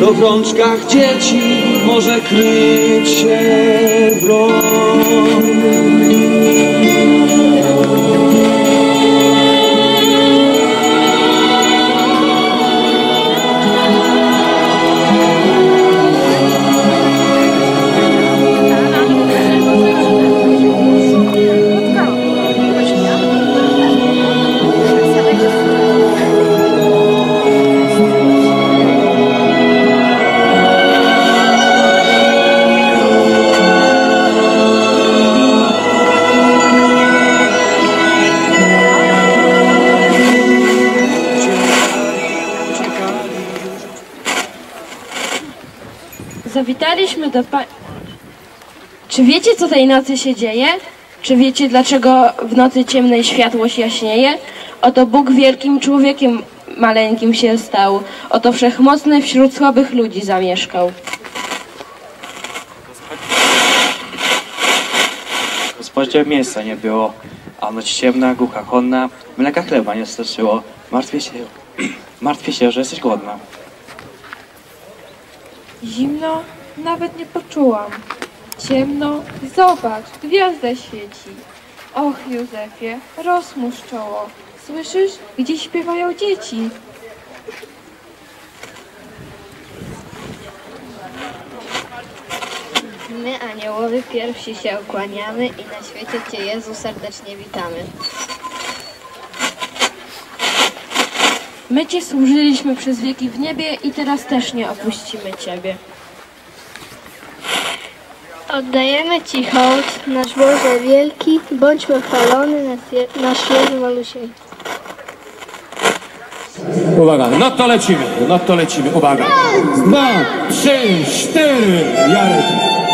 w obrączkach dzieci może kryć się broń. Zawitaliśmy do Czy wiecie, co tej nocy się dzieje? Czy wiecie, dlaczego w nocy ciemnej światłość jaśnieje? Oto Bóg wielkim człowiekiem maleńkim się stał. Oto Wszechmocny wśród słabych ludzi zamieszkał. Gospodzie miejsca nie było, a noc ciemna, głucha, chłodna, mleka chleba nie starczyło. Martwię się, że jesteś głodna. Zimno nawet nie poczułam. Ciemno, zobacz, gwiazda świeci. Och, Józefie, rozmusz czoło. Słyszysz, gdzie śpiewają dzieci? My, aniołowie, pierwsi się ukłaniamy i na świecie Cię, Jezu, serdecznie witamy. My Cię służyliśmy przez wieki w niebie i teraz też nie opuścimy Ciebie. Oddajemy Ci hołd, nasz Boże wielki, bądźmy chwalony, nasz Jezu malusieńki. Uwaga, no to lecimy, uwaga. 2, 3, 4, Jarek.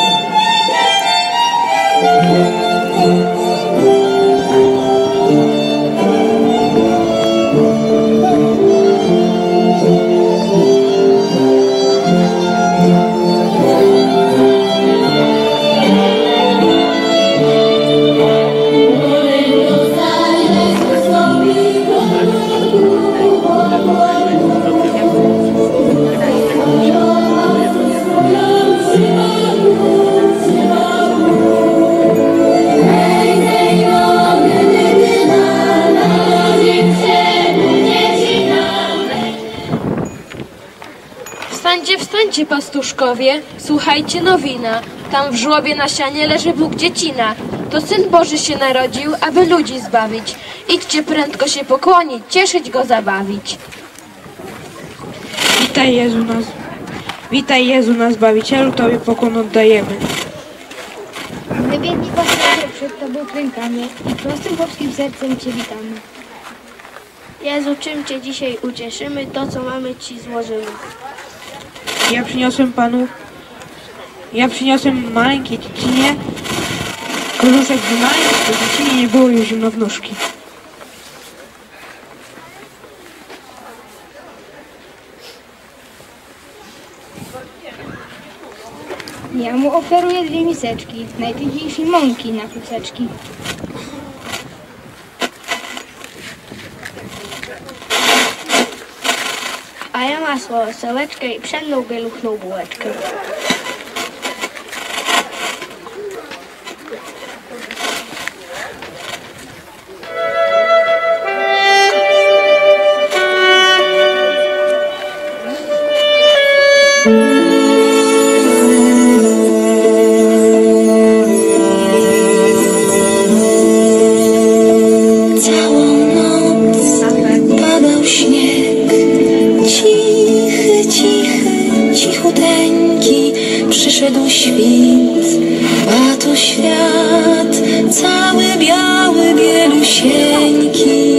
Wstańcie, pastuszkowie, słuchajcie nowina. Tam w żłobie na sianie leży Bóg dziecina. To Syn Boży się narodził, aby ludzi zbawić. Idźcie prędko się pokłonić, cieszyć Go, zabawić. Witaj Jezu, Zbawicielu, Tobie pokłon oddajemy. Wybiegli pasterze przed Tobą klękamy i prostym chłopskim sercem Cię witamy. Jezu, czym Cię dzisiaj ucieszymy, to co mamy Ci złożymy. Ja przyniosłem maleńkiej dziecinie kożuszek z maleńkiej, bo dziecinie nie było już zimno w nóżki. Ja mu oferuję 2 miseczki, najpiękniejszej mąki na kluseczki. A ja masło, osełeczkę i pszenną bieluchną bułeczkę. Przyszedł świt, a to świat cały biały, bielusieńki.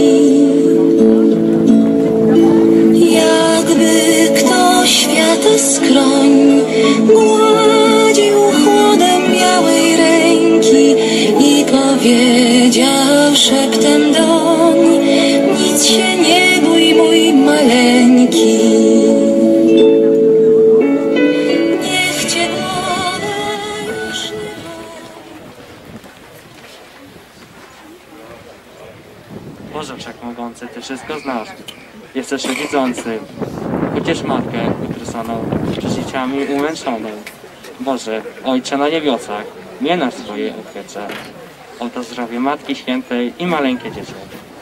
Jakby ktoś świata skroń gładził chłodem białej ręki i powiedział szeptem doń: nic się nie bój, mój maleńki. Boże Wszechmogący, Ty wszystko znasz. Jesteś wszechwidzący. Uciesz matkę, roztrzasaną, przez dzieciami umęczoną. Boże, Ojcze na niebiosach, miej nas w swojej opiece. O to zdrowie Matki Świętej i maleńkie dziecię.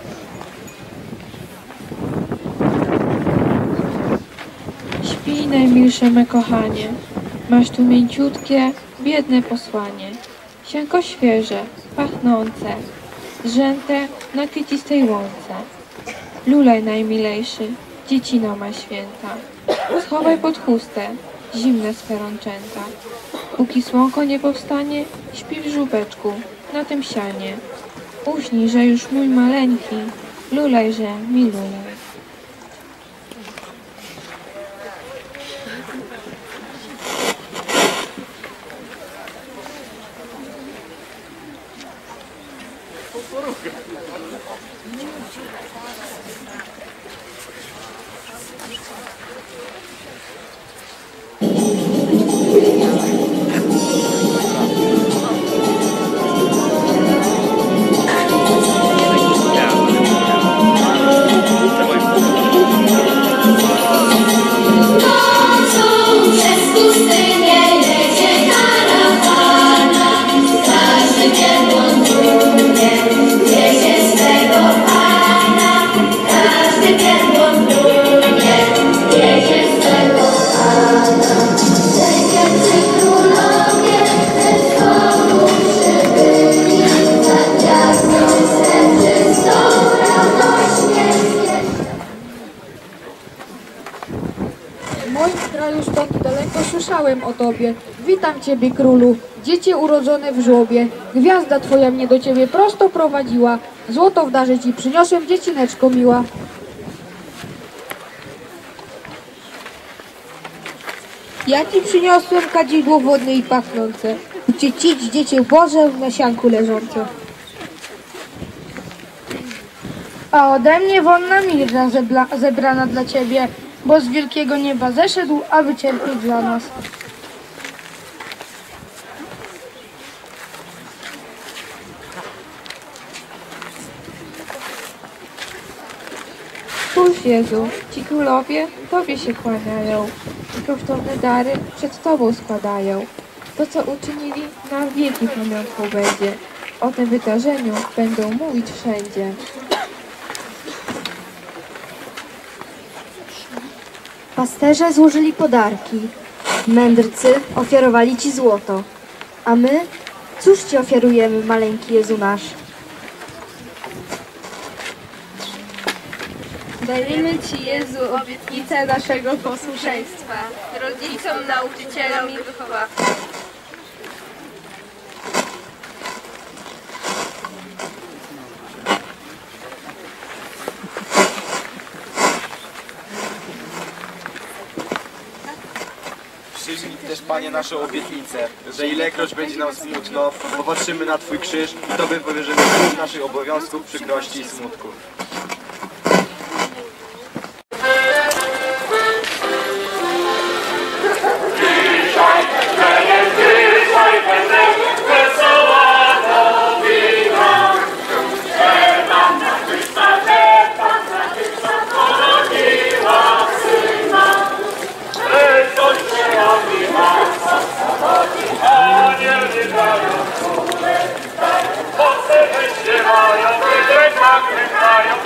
Śpij, najmilsze me kochanie, masz tu mięciutkie, biedne posłanie. Sianko świeże, pachnące, zrzęte na kwiecistej łące. Lulaj najmilejszy, dziecino ma święta. Schowaj pod chustę zimne swe rączęta. Póki słonko nie powstanie, śpi w żubeczku na tym sianie. Uśnij, że już mój maleńki, lulajże mi lulaj. W moim kraju stąd daleko słyszałem o Tobie. Witam Ciebie, królu, dziecię urodzone w żłobie. Gwiazda Twoja mnie do Ciebie prosto prowadziła. Złoto w darze Ci przyniosłem, dziecineczko miła. Ja Ci przyniosłem kadzidło wodne i pachnące, uciecić Dziecię Boże w nasianku leżące. A ode mnie wonna mirza zebrana dla Ciebie, bo z wielkiego nieba zeszedł, aby cierpieć dla nas. Spójrz, Jezu, ci królowie Tobie się kłaniają i kosztowne dary przed Tobą składają. To, co uczynili, na wieki pamiątką będzie. O tym wydarzeniu będą mówić wszędzie. Pasterze złożyli podarki, mędrcy ofiarowali Ci złoto, a my, cóż Ci ofiarujemy, maleńki Jezu nasz? Dajemy Ci, Jezu, obietnicę naszego posłuszeństwa, rodzicom, nauczycielom i wychowawcom. Przyjmij też, Panie, naszą obietnicę, że ilekroć będzie nam smutno, popatrzymy na Twój krzyż i Tobie powierzymy krzyż naszych obowiązków, przykrości i smutków. Śpiewają, wygrać, nagrywają.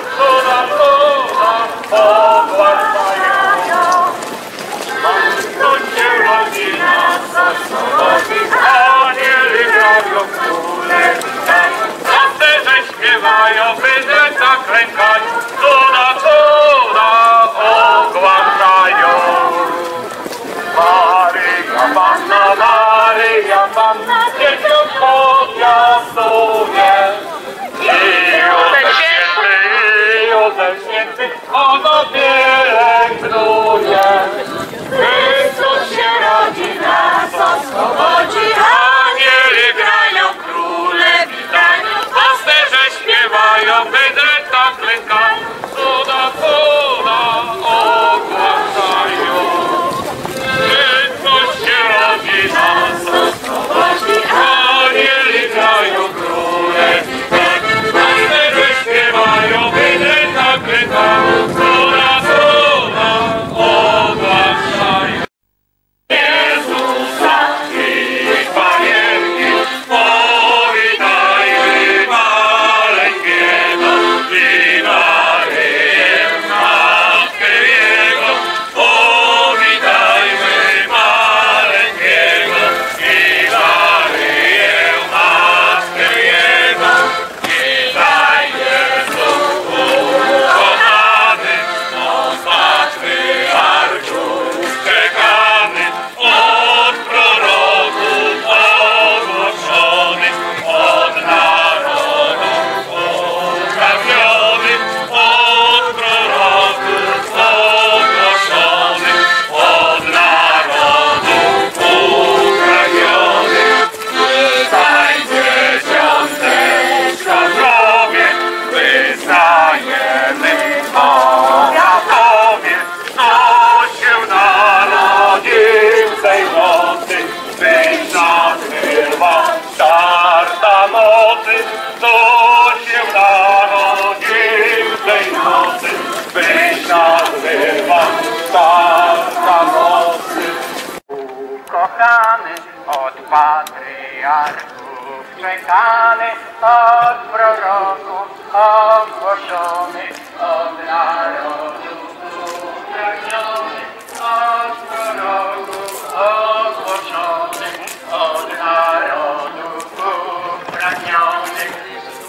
nazywa starca mocy. Ukochany od patriarchów, czekany od proroków, ogłoszony od narodów, upragniony od proroków, ogłoszony od narodów upragnionych.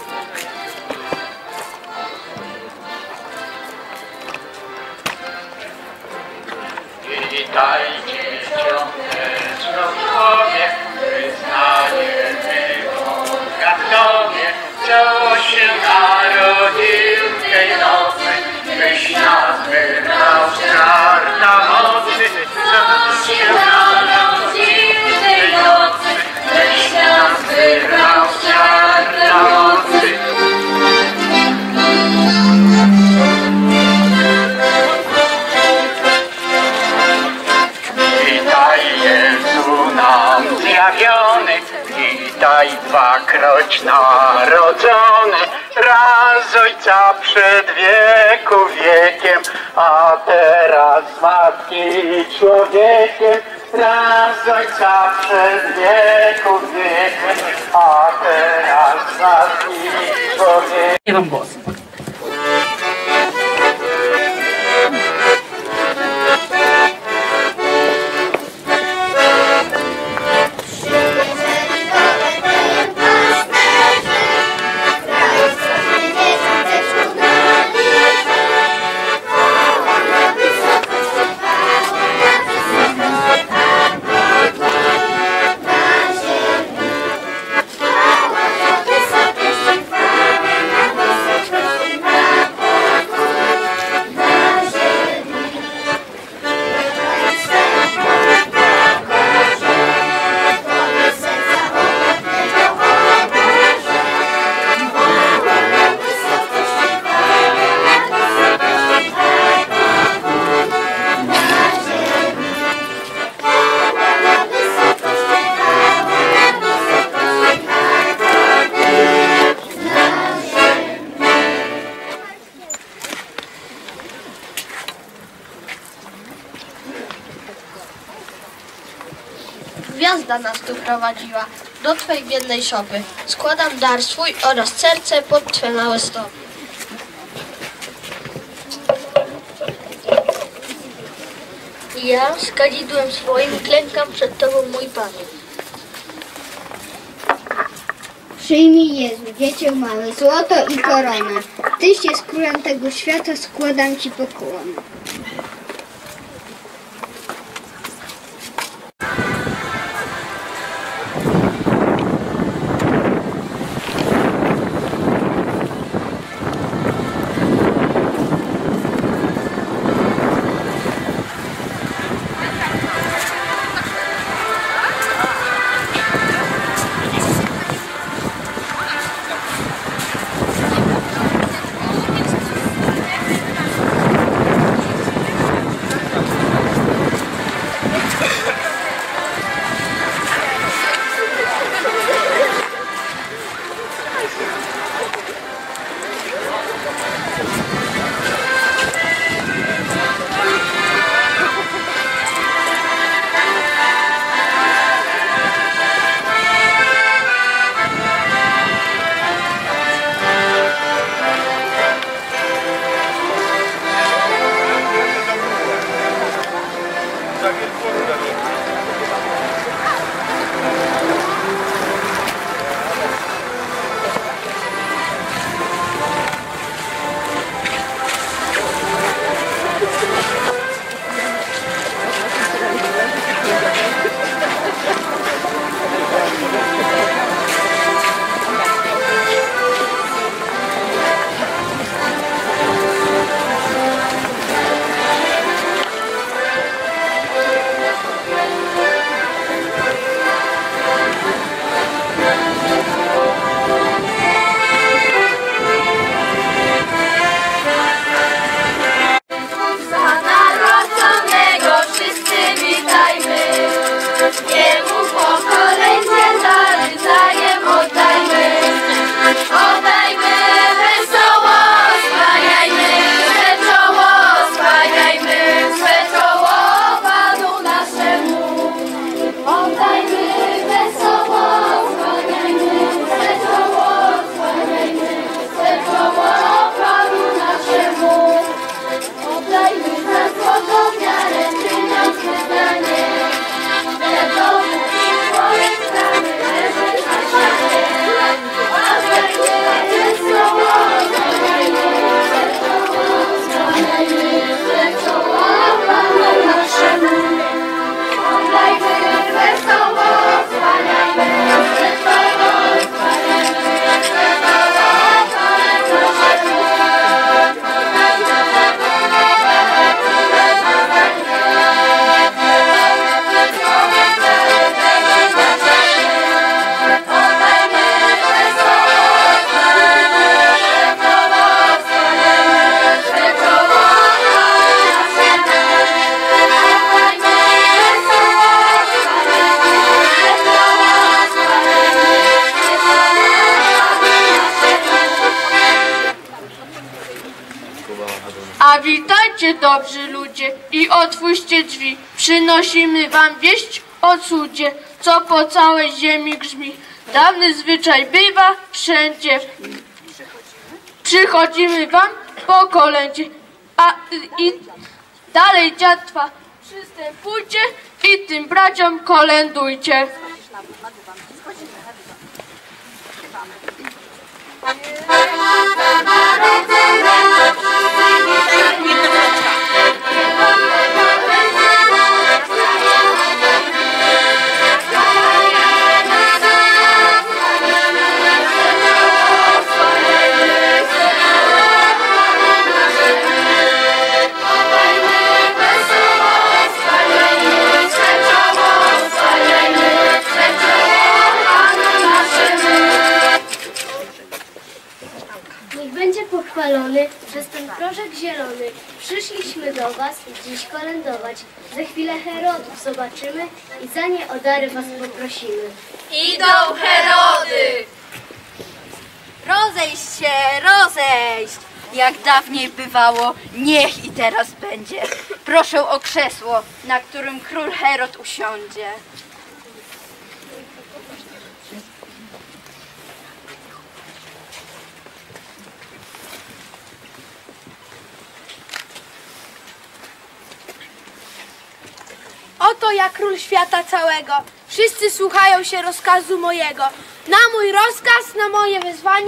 Witajcie ciągneczko człowiek, wyznajemy Boga w tobie, co się narodził w tej nocy, byś nas wybrał z czarna mocy, co się narodził w tej nocy, byś nas wybrał z czarna mocy. Witaj Jezu nam zjawiony, witaj dwakroć narodzony, raz z Ojca przed wieku wiekiem, a teraz z Matki człowiekiem, raz z Ojca przed wieku wiekiem, a teraz z Matki człowiekiem. Nie wam głos. Gwiazda nas tu prowadziła do Twej biednej szopy. Składam dar swój oraz serce pod Twe małe stopy. Ja z kadzidłem swoim klękam przed Tobą, mój Panie. Przyjmij Jezu, dziecię małe, złoto i koronę. Tyś jest królem tego świata, składam Ci pokłonę. dobrzy ludzie, i otwórzcie drzwi, przynosimy wam wieść o cudzie, co po całej ziemi grzmi. Dawny zwyczaj bywa wszędzie. Przychodzimy wam po kolędzie, i dalej dziatwa przystępujcie i tym braciom kolędujcie. Pochwalony przez ten proszek zielony. Przyszliśmy do was dziś kolędować. Za chwilę Herodów zobaczymy i za nie o dary was poprosimy. Idą Herody! Rozejść się, rozejść! Jak dawniej bywało, niech i teraz będzie. Proszę o krzesło, na którym król Herod usiądzie. Oto ja król świata całego. Wszyscy słuchają się rozkazu mojego. Na mój rozkaz, na moje wezwanie,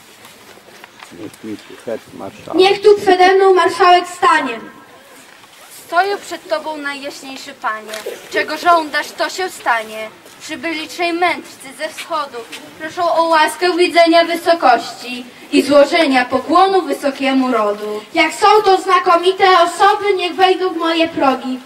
niech tu przede mną marszałek stanie. Stoję przed tobą, najjaśniejszy panie. Czego żądasz, to się stanie. Przybyli trzej mędrcy ze wschodu. Proszą o łaskę widzenia wysokości i złożenia pokłonu wysokiemu rodu. Jak są to znakomite osoby, niech wejdą w moje progi.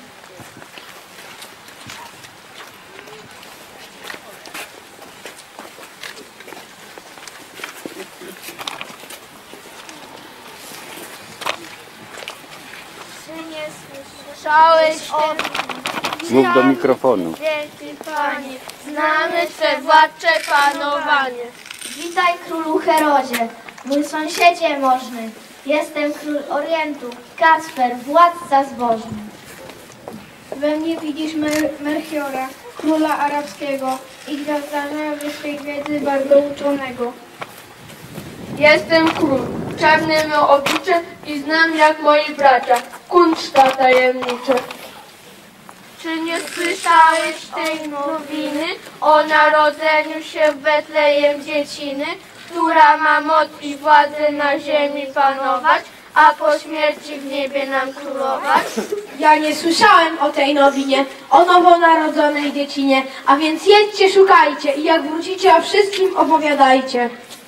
Słyszałeś o Mów do mikrofonu. wielki Panie, znamy Twe władcze panowanie. Witaj królu Herodzie, mój sąsiedzie możny. Jestem król Orientu, Kasper, władca zbożny. We mnie widzisz Melchiora, króla arabskiego i gwiazdarza wyższej wiedzy bardzo uczonego. Jestem król, czarny mym oblicze i znam jak moi bracia, kunszta tajemnicze. Czy nie słyszałeś tej nowiny o narodzeniu się w Betlejem dzieciny, która ma moc i władzę na ziemi panować, a po śmierci w niebie nam królować? Ja nie słyszałem o tej nowinie, o nowonarodzonej dziecinie, a więc jedźcie, szukajcie i jak wrócicie, o wszystkim opowiadajcie.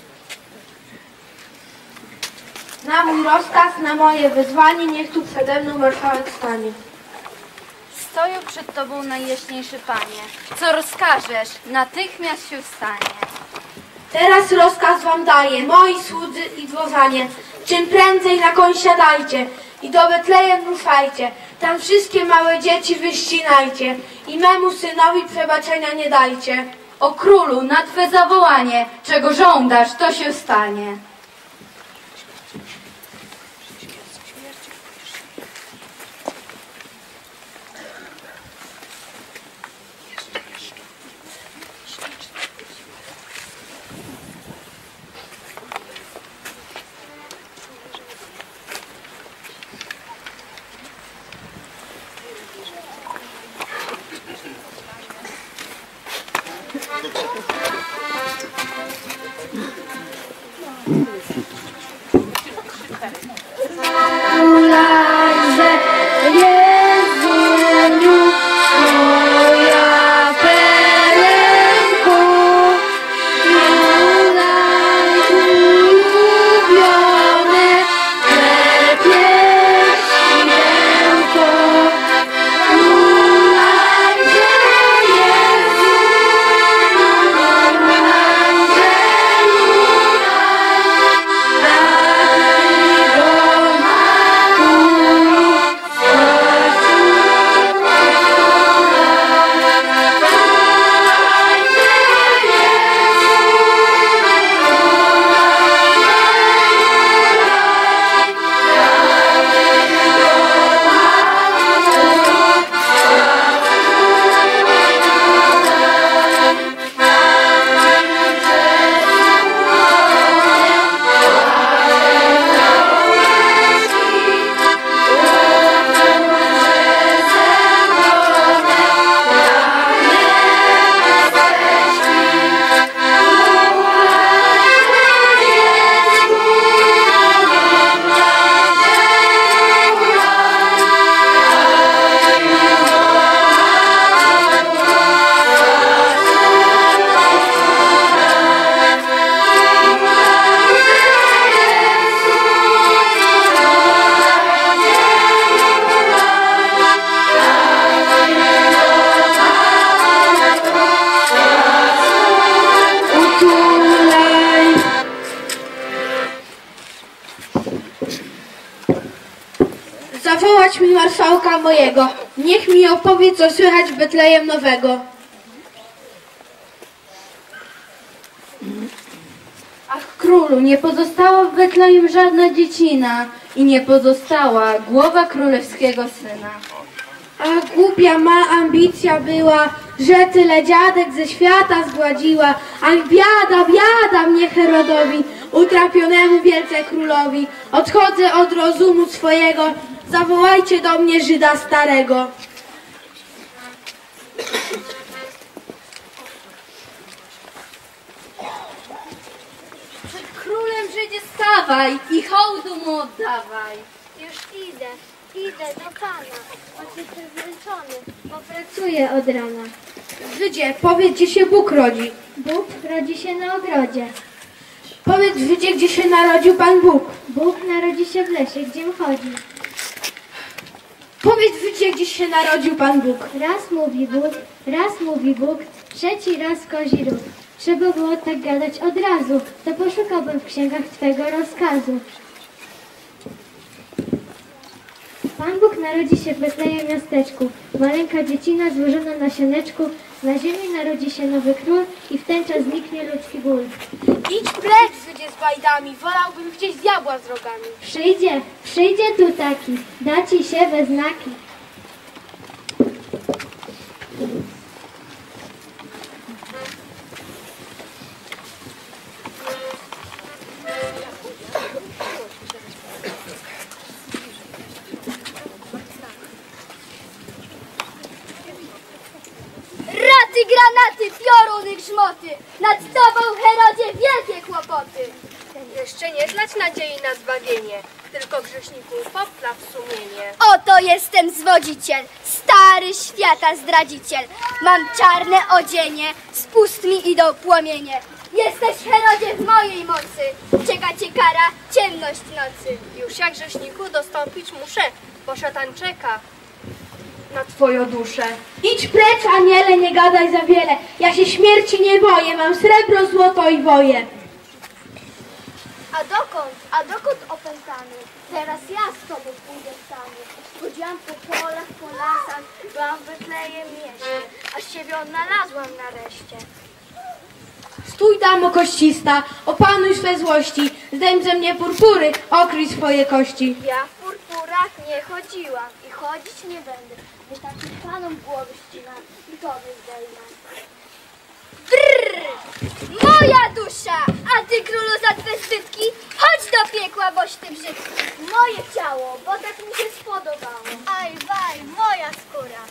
Na mój rozkaz, na moje wezwanie, niech tu przede mną marszałek stanie. Stoję przed tobą, najjaśniejszy panie. Co rozkażesz, natychmiast się stanie. Teraz rozkaz wam daję, moi słudzy i dworzanie. Czym prędzej na koń siadajcie i do Betlejem ruszajcie. Tam wszystkie małe dzieci wyścinajcie i memu synowi przebaczenia nie dajcie. O królu, na twe zawołanie, czego żądasz, to się stanie. Dać mi marszałka mojego, niech mi opowie, co słychać w Betlejem Nowego. Ach, królu, nie pozostała w Betlejem żadna dziecina i nie pozostała głowa królewskiego syna. A głupia ma ambicja była, że tyle dziadek ze świata zgładziła. Ach, biada, biada mnie Herodowi, utrapionemu wielce królowi. Odchodzę od rozumu swojego, zawołajcie do mnie Żyda starego. Przed królem Żydzie stawaj i hołdu mu oddawaj. Już idę do Pana, choć jestem zmęczony, bo pracuję od rana. Żydzie, powiedz, gdzie się Bóg rodzi. Bóg rodzi się na ogrodzie. Powiedz, Żydzie, gdzie się narodził Pan Bóg. Bóg narodzi się w lesie, gdzie chodzi. Powiedz, Żydzie, gdzie się narodził Pan Bóg. Raz mówi Bóg, trzeci raz kozi róg. Trzeba było tak gadać od razu, to poszukałbym w księgach Twego rozkazu. Pan Bóg narodzi się w Betlejem miasteczku. Maleńka dziecina złożona na sianeczku. Na ziemi narodzi się nowy król i w ten czas zniknie ludzki ból. Idź precz, Żydzie, z bajdami, wolałbym widzieć diabła z rogami. Przyjdzie tu taki, da ci się we znaki. Raty, granaty, pioruny, grzmoty, nad tobą, Herodzie, wielkie kłopoty. Jeszcze nie znać nadziei na zbawienie, tylko grzeszników popraw sumienie. Oto jestem zwodziciel, stary świata zdradziciel. Mam czarne odzienie, z ust mi idą płomienie. Jesteś, Herodzie, w mojej mocy, czeka cię kara, ciemność nocy. Już jak grzeszniku dostąpić muszę, bo szatan czeka na twoją duszę. Idź precz, aniele, nie gadaj za wiele. Ja się śmierci nie boję, mam srebro, złoto i woje. A dokąd opętany? Teraz ja z tobą pójdę stany. Chodziłam po polach, po lasach, byłam w Betlejem mieście, aż ciebie odnalazłam nareszcie. Stój, damo koścista, opanuj swe złości. Zdejm ze mnie purpury, okryj swoje kości. Ja w purpurach nie chodziłam i chodzić nie będę, bo takim panom głowy ścinam i tobie zdejmę. Brrr! Moja dusza, a ty, królu, za twe zbytki, chodź do piekła, boś ty brzydki. Moje ciało, bo tak mi się spodobało. Aj, waj, moja skóra.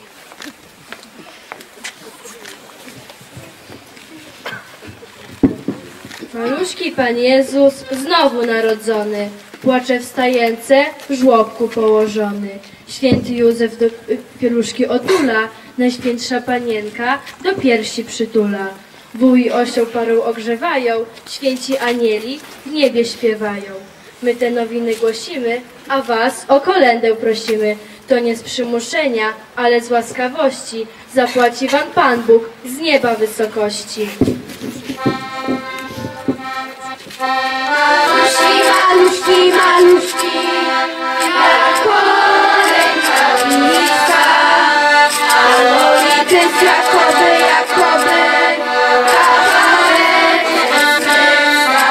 Maluśki Pan Jezus znowu narodzony, płacze wstające, w żłobku położony. Święty Józef do pieluszki otula, Najświętsza Panienka do piersi przytula. Wuj i osioł parą ogrzewają, święci anieli w niebie śpiewają. My te nowiny głosimy, a was o kolędę prosimy. To nie z przymuszenia, ale z łaskawości zapłaci wam Pan Bóg z nieba wysokości. Maluszki, maluszki, maluszki, jak kolędownicka, a molity z Jakoby, Jakoby, kawałek zmysła.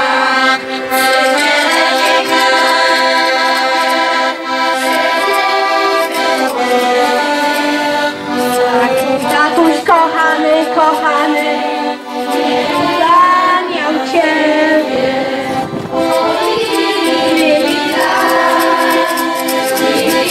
Tatuś kochany, kochany, nie uganiał Ciebie.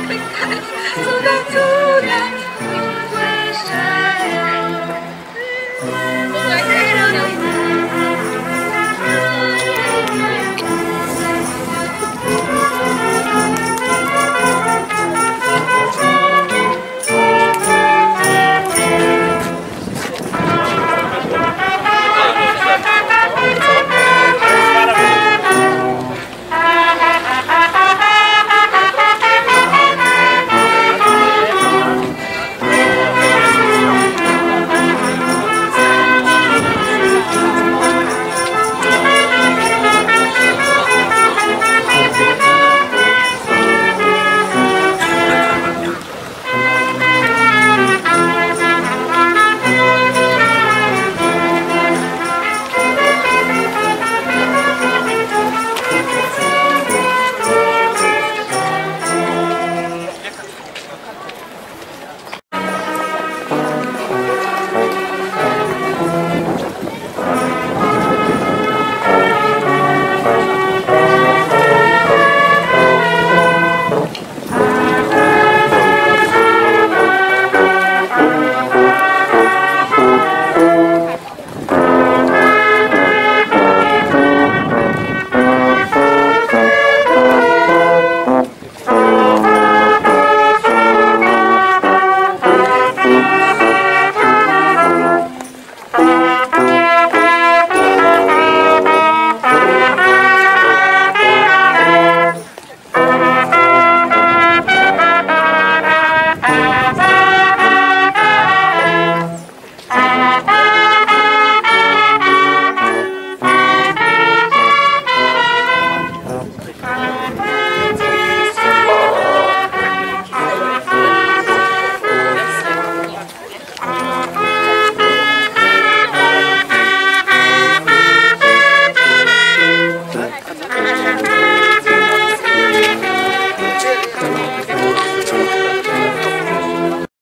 Cuda, cuda.